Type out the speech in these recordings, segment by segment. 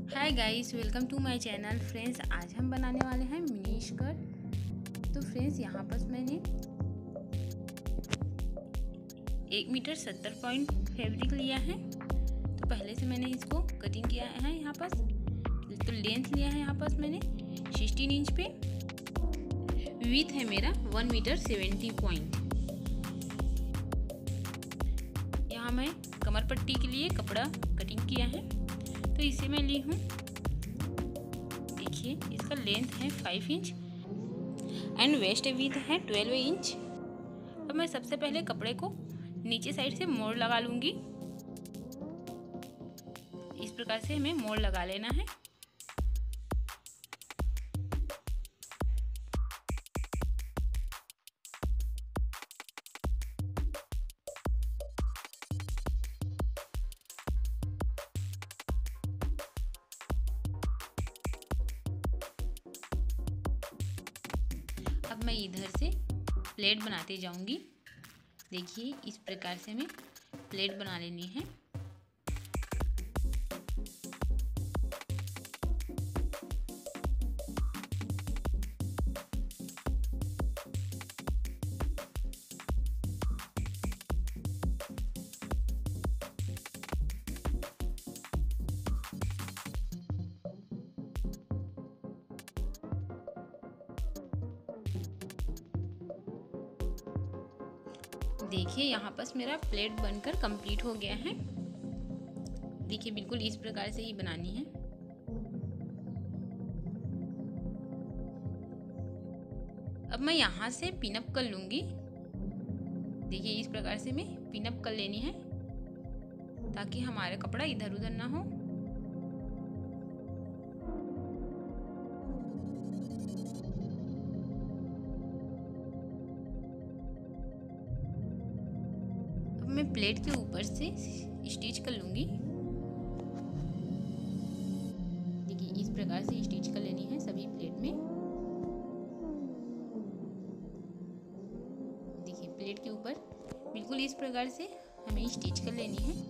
Hi guys, welcome to my channel. Friends, आज हम बनाने वाले हैं मिनी स्कर्ट। तो फ्रेंड्स, यहाँ पर मैंने 1 मीटर 70 पॉइंट फैब्रिक लिया है। तो पहले से मैंने इसको कटिंग किया है। यहाँ पर तो लेंथ लिया है यहाँ पर मैंने 16 इंच पे। विड्थ है मेरा 1 मीटर 70 पॉइंट। यहाँ मैं कमर पट्टी के लिए कपड़ा कटिंग किया है, तो इसे मैं ली हूँ। देखिए, इसका लेंथ है 5 इंच एंड वेस्ट विड्थ है 12 इंच। अब मैं सबसे पहले कपड़े को नीचे साइड से मोड़ लगा लूँगी। इस प्रकार से हमें मोड़ लगा लेना है। अब मैं इधर से प्लेट बनाते जाऊंगी। देखिए, इस प्रकार से हमें प्लेट बना लेनी है। देखिए, यहाँ पर मेरा प्लेट बनकर कंप्लीट हो गया है। देखिए, बिल्कुल इस प्रकार से ही बनानी है। अब मैं यहाँ से पिनअप कर लूँगी। देखिए, इस प्रकार से मैं पिनअप कर लेनी है ताकि हमारा कपड़ा इधर उधर ना हो। मैं प्लेट के ऊपर से स्टिच कर लूँगी। देखिए, इस प्रकार से स्टिच कर लेनी है सभी प्लेट में। देखिए, प्लेट के ऊपर बिल्कुल इस प्रकार से हमें स्टिच कर लेनी है।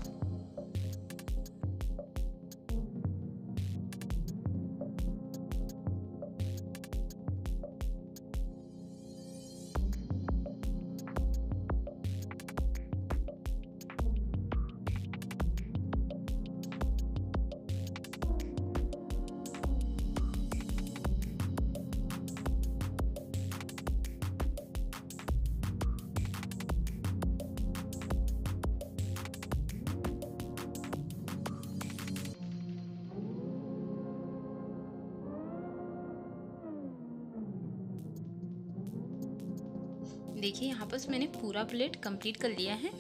देखिए, यहाँ पर मैंने पूरा प्लेट कंप्लीट कर लिया है।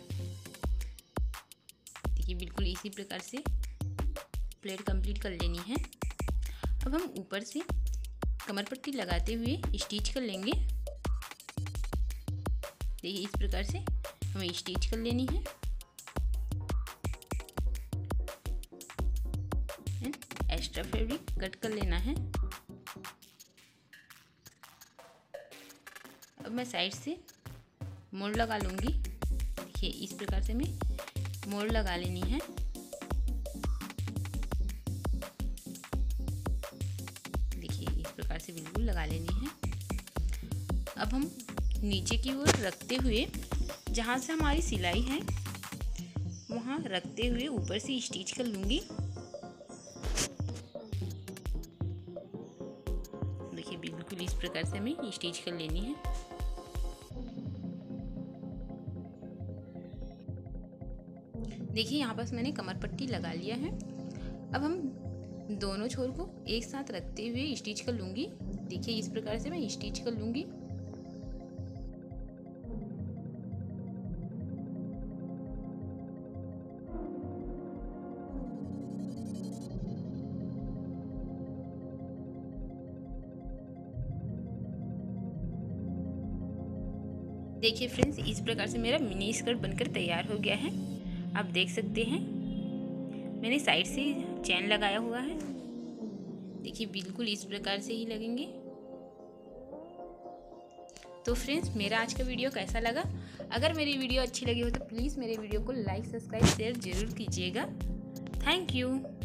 देखिए, बिल्कुल इसी प्रकार से प्लेट कंप्लीट कर लेनी है। अब हम ऊपर से कमर पट्टी लगाते हुए स्टिच कर लेंगे। देखिए, इस प्रकार से हमें स्टिच कर लेनी है। एक्स्ट्रा फैब्रिक कट कर लेना है। अब मैं साइड से मोड़ लगा लूँगी। देखिए, इस प्रकार से मैं मोड़ लगा लेनी है। देखिए, इस प्रकार से बिल्कुल लगा लेनी है। अब हम नीचे की ओर रखते हुए, जहाँ से हमारी सिलाई है वहाँ रखते हुए ऊपर से स्टिच कर लूँगी। देखिए, बिल्कुल इस प्रकार से हमें स्टिच कर लेनी है। देखिए, यहाँ पर मैंने कमर पट्टी लगा लिया है। अब हम दोनों छोर को एक साथ रखते हुए स्टिच कर लूँगी। देखिए, इस प्रकार से मैं स्टिच कर लूँगी। देखिए फ्रेंड्स, इस प्रकार से मेरा मिनी स्कर्ट बनकर तैयार हो गया है। आप देख सकते हैं, मैंने साइड से चैन लगाया हुआ है। देखिए, बिल्कुल इस प्रकार से ही लगेंगे। तो फ्रेंड्स, मेरा आज का वीडियो कैसा लगा? अगर मेरी वीडियो अच्छी लगी हो तो प्लीज़ मेरे वीडियो को लाइक, सब्सक्राइब, शेयर जरूर कीजिएगा। Thank you.